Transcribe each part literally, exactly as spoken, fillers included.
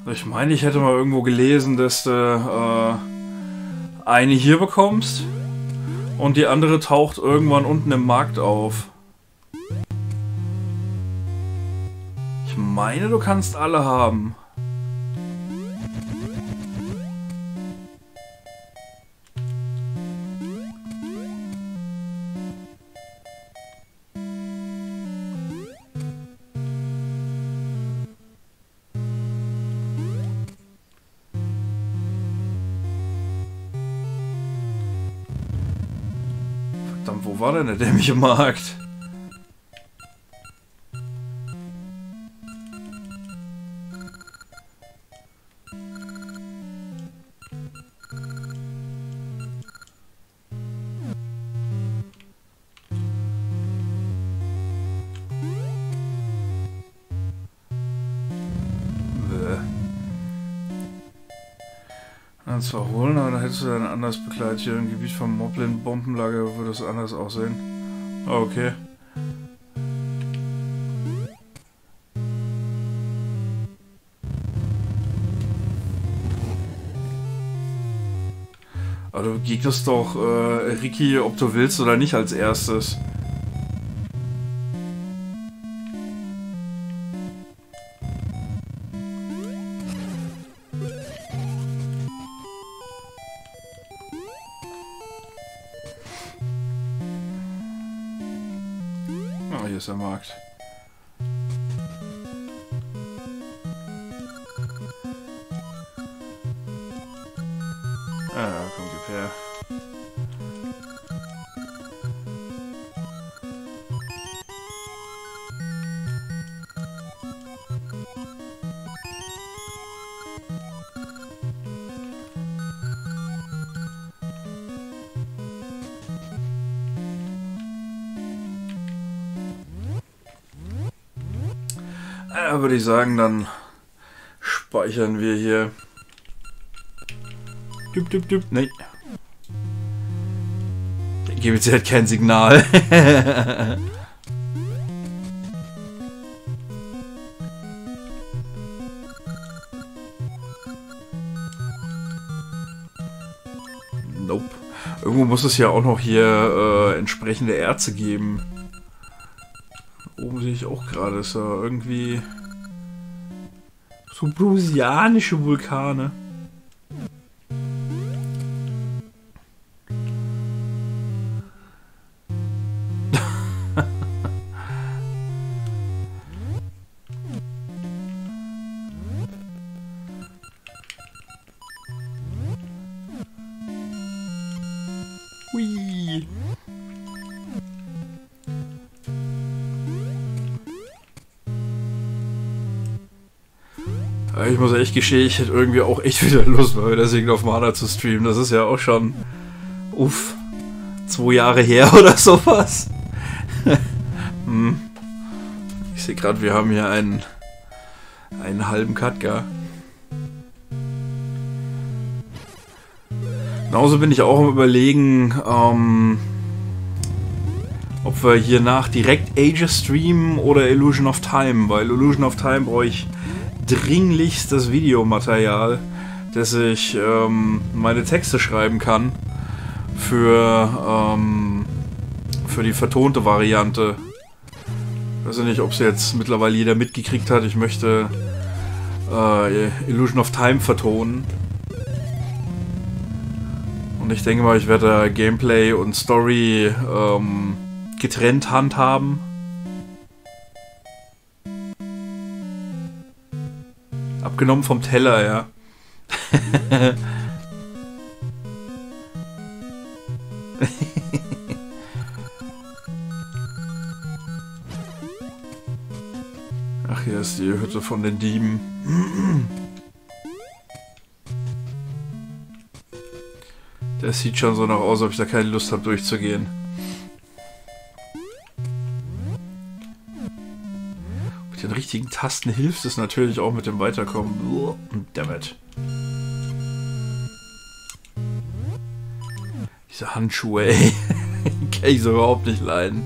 Ich meine, ich hätte mal irgendwo gelesen, dass du äh, eine hier bekommst und die andere taucht irgendwann unten im Markt auf. Ich meine, du kannst alle haben. Verdammt, wo war denn der dämliche Markt? Zwar holen, aber dann hättest du dann anders begleitet. Hier im Gebiet vom Moblin-Bombenlager würde es anders aussehen. Oh, okay. Aber du begegnest doch äh, Ricky, ob du willst oder nicht, als erstes. Hier ist der Markt. Ah, komm, gib her. Ja, würde ich sagen, dann speichern wir hier. Düpp, düpp, düpp. Nee. Der G B C hat kein Signal. Nope. Irgendwo muss es ja auch noch hier äh, entsprechende Erze geben. Oben sehe ich auch gerade, ist ja irgendwie so brusianische Vulkane. Hui. Ich muss echt gestehen, ich hätte irgendwie auch echt wieder Lust, mal wieder Signal of Mana zu streamen. Das ist ja auch schon, uff, zwei Jahre her oder sowas. hm. Ich sehe gerade, wir haben hier einen, einen halben Katka. Genauso bin ich auch am Überlegen, ähm, ob wir hier nach direkt Aegis streamen oder Illusion of Time, weil Illusion of Time brauche ich dringlichst das Videomaterial, dass ich ähm, meine Texte schreiben kann für, ähm, für die vertonte Variante. Ich weiß nicht, ob es jetzt mittlerweile jeder mitgekriegt hat. Ich möchte äh, Illusion of Time vertonen. Und ich denke mal, ich werde da Gameplay und Story ähm, getrennt handhaben. Abgenommen vom Teller, ja. Ach, hier ist die Hütte von den Dieben. Das sieht schon so noch aus, ob ich da keine Lust habe durchzugehen. Mit den richtigen Tasten hilft es natürlich auch mit dem Weiterkommen. Dammit. Diese Handschuhe, ey. Kann ich so überhaupt nicht leiden.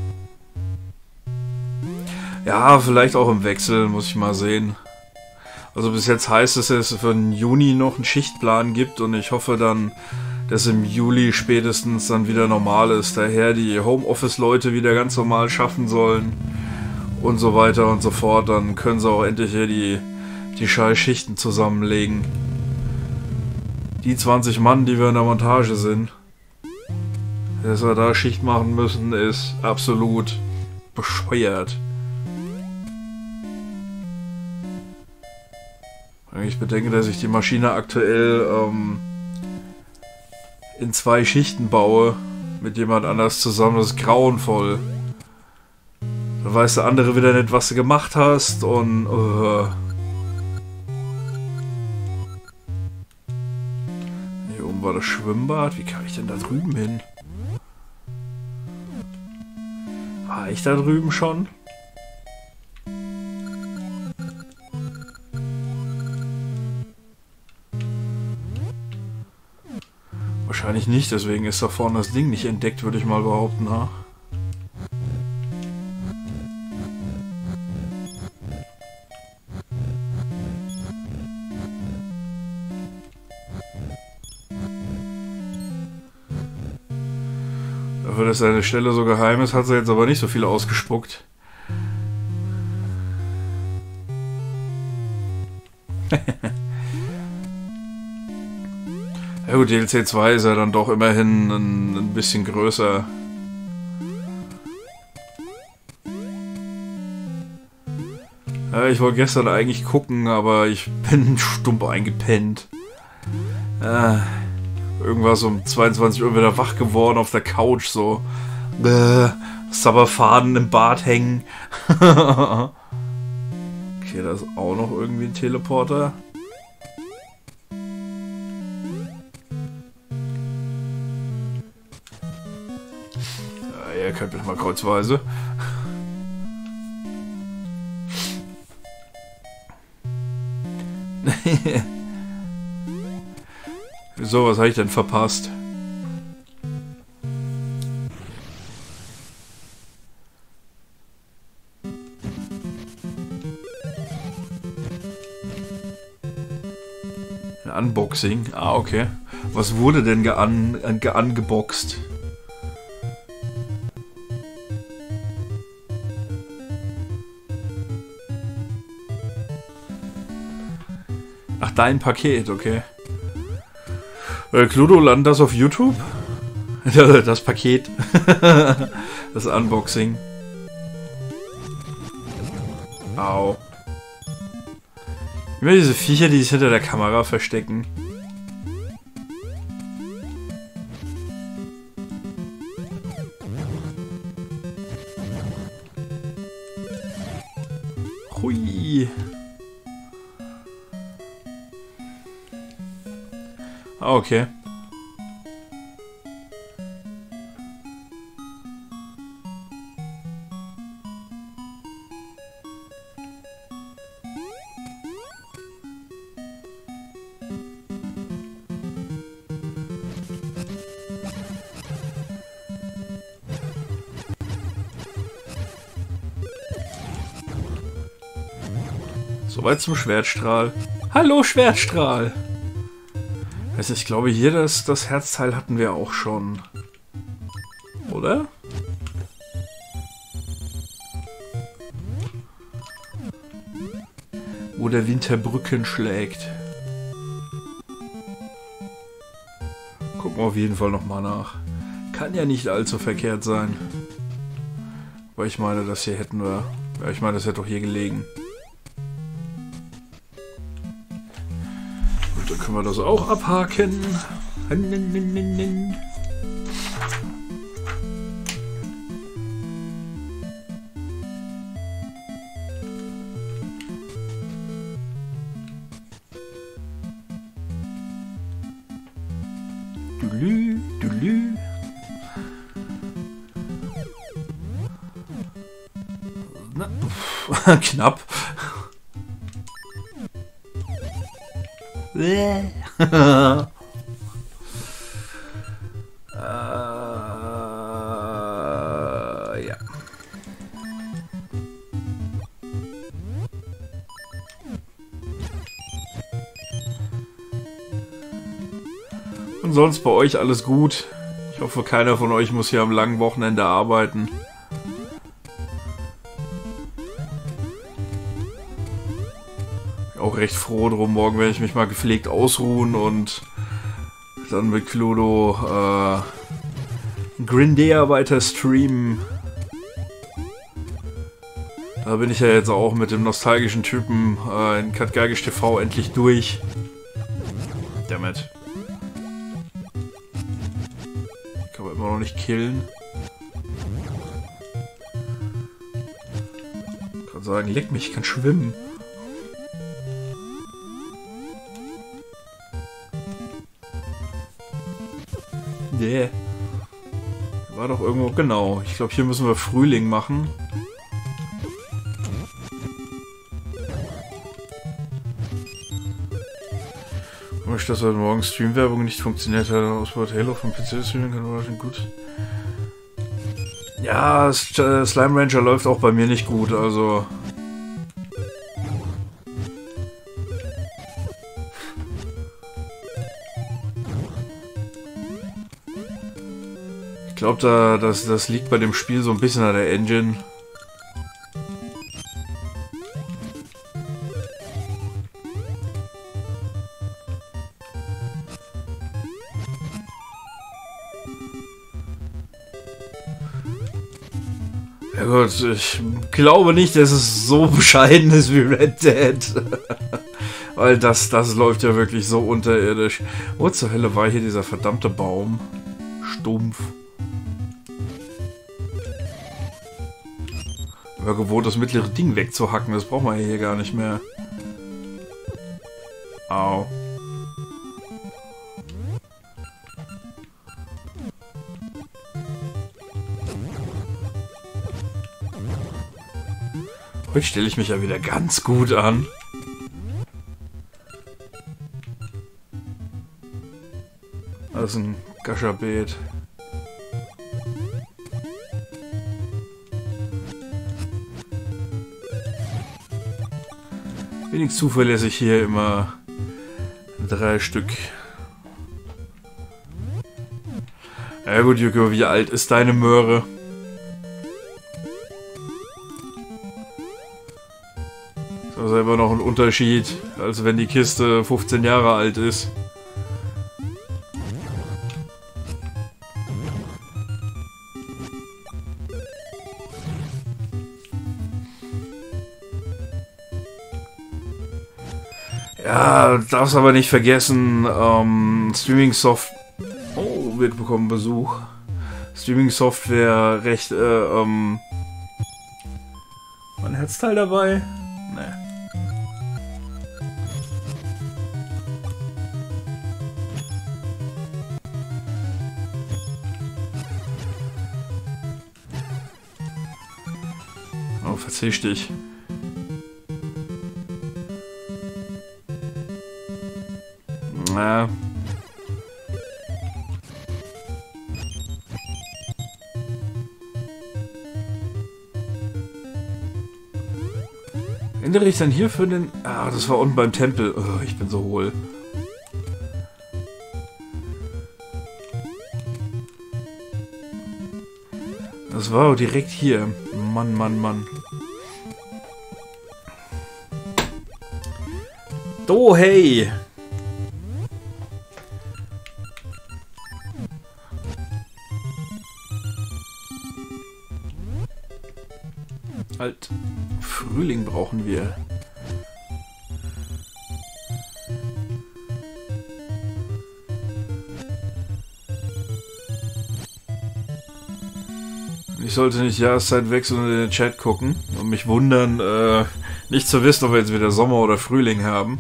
Ja, vielleicht auch im Wechsel, muss ich mal sehen. Also bis jetzt heißt es, dass es für den Juni noch einen Schichtplan gibt und ich hoffe dann, dass im Juli spätestens dann wieder normal ist. Daher die Homeoffice-Leute wieder ganz normal schaffen sollen und so weiter und so fort. Dann können sie auch endlich hier die, die scheiß Schichten zusammenlegen. Die zwanzig Mann, die wir in der Montage sind, dass wir da Schicht machen müssen, ist absolut bescheuert. Wenn ich bedenke, dass ich die Maschine aktuell ähm, in zwei Schichten baue, mit jemand anders zusammen, das ist grauenvoll. Dann weiß der andere wieder nicht, was du gemacht hast und... Uh. Hier oben war das Schwimmbad, wie kann ich denn da drüben hin? War ich da drüben schon? Wahrscheinlich nicht, deswegen ist da vorne das Ding nicht entdeckt, würde ich mal behaupten, ha? Dafür, dass seine Stelle so geheim ist, hat sie jetzt aber nicht so viel ausgespuckt. Ja gut, D L C zwei ist ja dann doch immerhin ein, ein bisschen größer. Ja, ich wollte gestern eigentlich gucken, aber ich bin stumpf eingepennt. Äh, irgendwas um zweiundzwanzig Uhr wieder wach geworden auf der Couch, so. Äh, Sabberfaden im Bad hängen. Okay, da ist auch noch irgendwie ein Teleporter. Ja, ihr könnt mich mal kreuzweise. So, was habe ich denn verpasst? Ein Unboxing? Ah, okay. Was wurde denn gean geangeboxt? Ach, dein Paket, okay. Äh, Cluedo, landet das auf YouTube? Das Paket. Das Unboxing. Au. Immer diese Viecher, die sich hinter der Kamera verstecken. Hui. Ah, okay. Soweit zum Schwertstrahl. Hallo, Schwertstrahl! Also ich glaube hier, das, das Herzteil hatten wir auch schon. Oder? Wo der Winterbrücken schlägt. Gucken wir auf jeden Fall nochmal nach. Kann ja nicht allzu verkehrt sein. Weil ich meine, das hier hätten wir... Ja, ich meine, das hätte doch hier gelegen. Gut, dann können wir das auch abhaken. Dulü, dulü. Na, knapp. äh, ja. sonst bei euch alles gut? Ich hoffe, keiner von euch muss hier am langen Wochenende arbeiten. Bin auch recht froh drum. Morgen werde ich mich mal gepflegt ausruhen und dann mit Cluedo äh, Grindea weiter streamen. Da bin ich ja jetzt auch mit dem nostalgischen Typen äh, in Katgagisch T V endlich durch. Dammit. Kann man immer noch nicht killen. Ich kann sagen, leck mich, ich kann schwimmen. Yeah. War doch irgendwo, genau. Ich glaube, hier müssen wir Frühling machen. Komisch, dass heute Morgen Streamwerbung nicht funktioniert hat. Ausbau Halo vom P C-Streaming kann war schon gut. Ja, Slime Rancher läuft auch bei mir nicht gut, also... Ich glaube, da, das, das liegt bei dem Spiel so ein bisschen an der Engine. Ja gut, ich glaube nicht, dass es so bescheiden ist wie Red Dead. Weil das, das läuft ja wirklich so unterirdisch. Wo zur Hölle war hier dieser verdammte Baum? Stumpf. Ich war gewohnt, das mittlere Ding wegzuhacken. Das braucht man hier gar nicht mehr. Au. Heute stelle ich mich ja wieder ganz gut an. Das ist ein Gacha-Beet. Wenig zuverlässig hier immer drei Stück. Ja gut, Yuko, wie alt ist deine Möhre? Ist aber selber noch ein Unterschied, als wenn die Kiste fünfzehn Jahre alt ist. Ja, darfst aber nicht vergessen, ähm, Streaming-Soft... Oh, wir bekommen Besuch. Streaming-Software recht, äh, ähm... War ein Herzteil dabei? Ne. Oh, verzieh dich. Ja. Ändere ich dann hier für den... Ah, das war unten beim Tempel. Oh, ich bin so hohl. Das war direkt hier. Mann, Mann, Mann. Oh, hey! Halt, Frühling brauchen wir. Ich sollte nicht Jahreszeit wechseln und in den Chat gucken und mich wundern, äh, nicht zu wissen, ob wir jetzt wieder Sommer oder Frühling haben.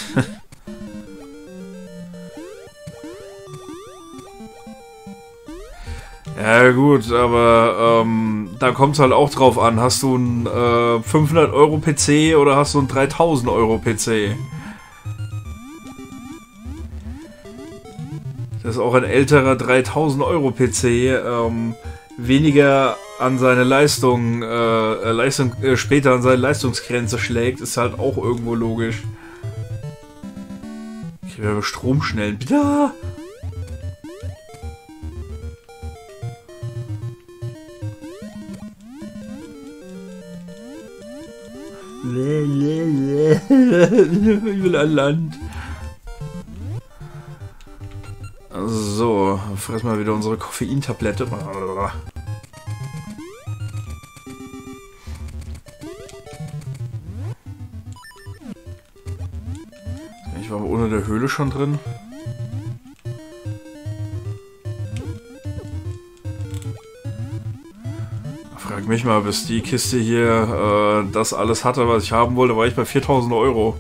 Ja gut, aber ähm, da kommt es halt auch drauf an. Hast du einen äh, fünfhundert Euro P C oder hast du einen dreitausend Euro P C? Das ist auch ein älterer dreitausend Euro P C ähm, weniger an seine Leistung, äh, Leistung äh, später an seine Leistungsgrenze schlägt, ist halt auch irgendwo logisch. Ich werde Strom schnell. Bitte! Ich will an Land. So, fressen wir wieder unsere Koffeintablette. Ich war ohne der Höhle schon drin. Frag mich mal, bis die Kiste hier äh, das alles hatte, was ich haben wollte, war ich bei viertausend Euro.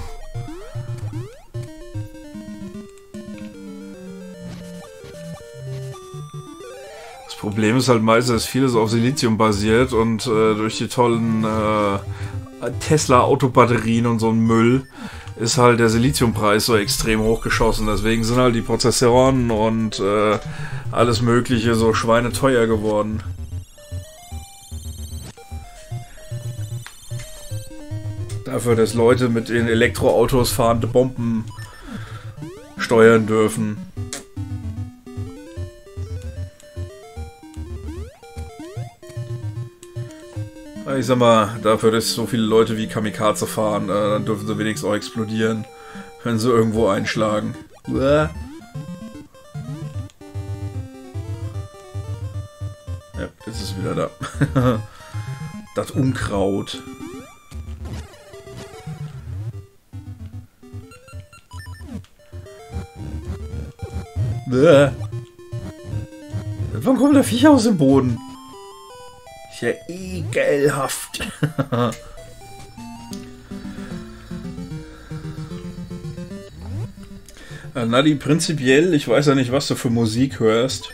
Das Problem ist halt meistens, dass vieles auf Silizium basiert und äh, durch die tollen äh, Tesla-Autobatterien und so ein Müll ist halt der Siliziumpreis so extrem hochgeschossen. Deswegen sind halt die Prozessoren und äh, alles Mögliche so schweineteuer geworden. Dafür, dass Leute mit den Elektroautos fahrende Bomben steuern dürfen. Ich sag mal, dafür, dass so viele Leute wie Kamikaze fahren, äh, dann dürfen sie wenigstens auch explodieren, wenn sie irgendwo einschlagen. Uah. Ja, jetzt ist es wieder da. Das Unkraut. Uah. Wann kommt der Viecher aus dem Boden? Ist ja ekelhaft. Nadi, prinzipiell, ich weiß ja nicht, was du für Musik hörst.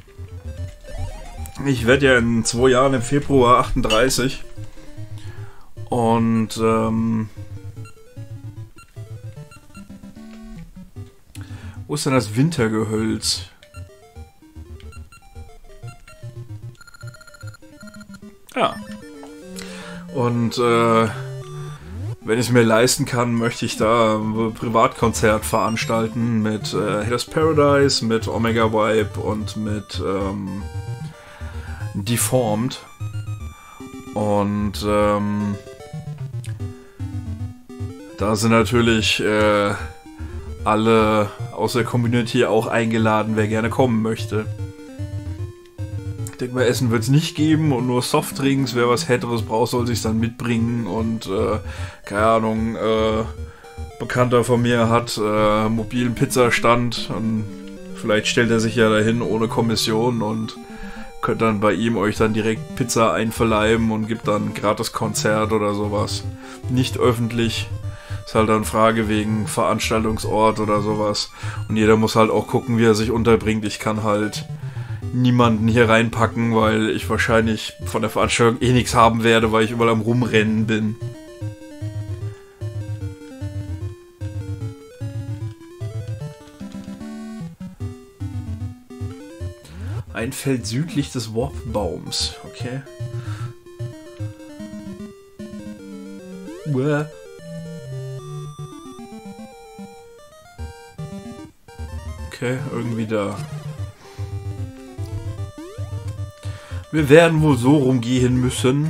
Ich werde ja in zwei Jahren im Februar achtunddreißig. Und, ähm... wo ist denn das Wintergehölz? Ja. Und äh, wenn ich es mir leisten kann, möchte ich da ein Privatkonzert veranstalten mit äh, Haters Paradise, mit Omega Vibe und mit ähm, Deformed. Und ähm, da sind natürlich äh, alle aus der Community auch eingeladen, wer gerne kommen möchte. Ich denke mal, Essen wird es nicht geben und nur Softdrinks. Wer was Härteres braucht, soll sich dann mitbringen. Und, äh, keine Ahnung, äh, Bekannter von mir hat äh, mobilen Pizzastand. Und vielleicht stellt er sich ja dahin ohne Kommission und könnt dann bei ihm euch dann direkt Pizza einverleiben und gibt dann ein gratis Konzert oder sowas. Nicht öffentlich. Ist halt dann Frage wegen Veranstaltungsort oder sowas. Und jeder muss halt auch gucken, wie er sich unterbringt. Ich kann halt niemanden hier reinpacken, weil ich wahrscheinlich von der Veranstaltung eh nichts haben werde, weil ich überall am Rumrennen bin. Ein Feld südlich des Warpbaums. Okay. Uah. Okay, irgendwie da. Wir werden wohl so rumgehen müssen.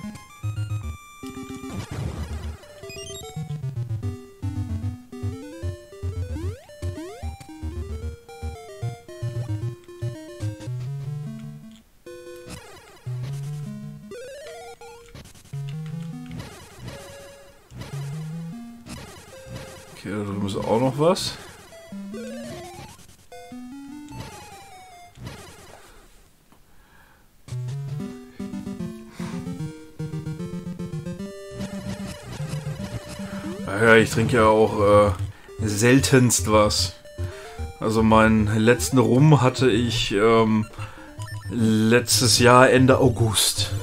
Okay, da drüben ist auch noch was. Ja, ich trinke ja auch äh, seltenst was. Also meinen letzten Rum hatte ich ähm, letztes Jahr Ende August.